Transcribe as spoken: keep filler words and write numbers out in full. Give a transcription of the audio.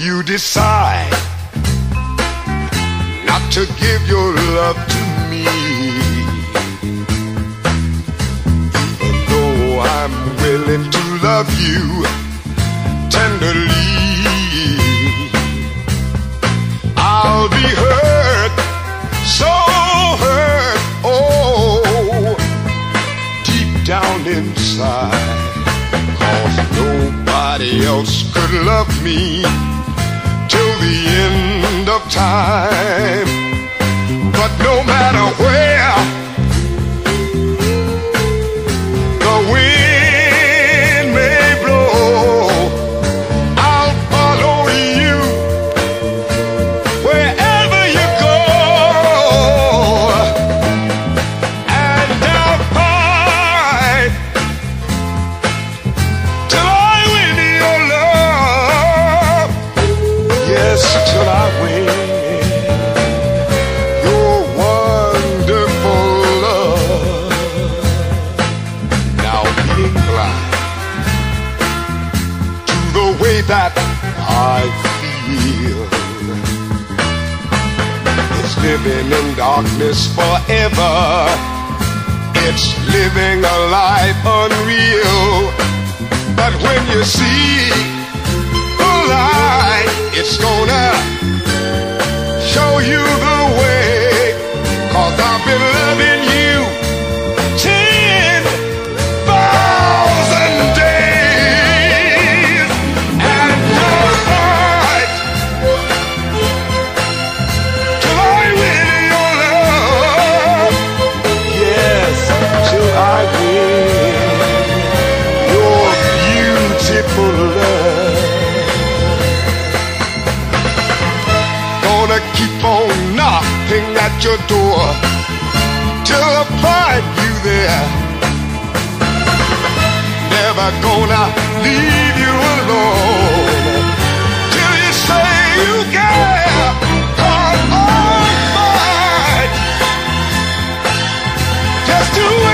you decide not to give your love to me, even though I'm willing to love you tenderly, I'll be hurt, so hurt, oh, deep down inside, 'cause nobody else could love me till the end of time. But no matter where the wind may blow, I'll follow you wherever you go, and I'll fight till I win your love. Yes, till I win your wonderful love. Now being blind to the way that I feel, it's living in darkness forever. It's living a life unreal. But when you see the light, it's gonna show you the way. 'Cause I've been loving you ten thousand days, and I'll fight till I win your love. Yes, till I win your beautiful love. Gonna keep on knocking at your door till I find you there. Never gonna leave you alone till you say you care. 'Cause I'll fight just to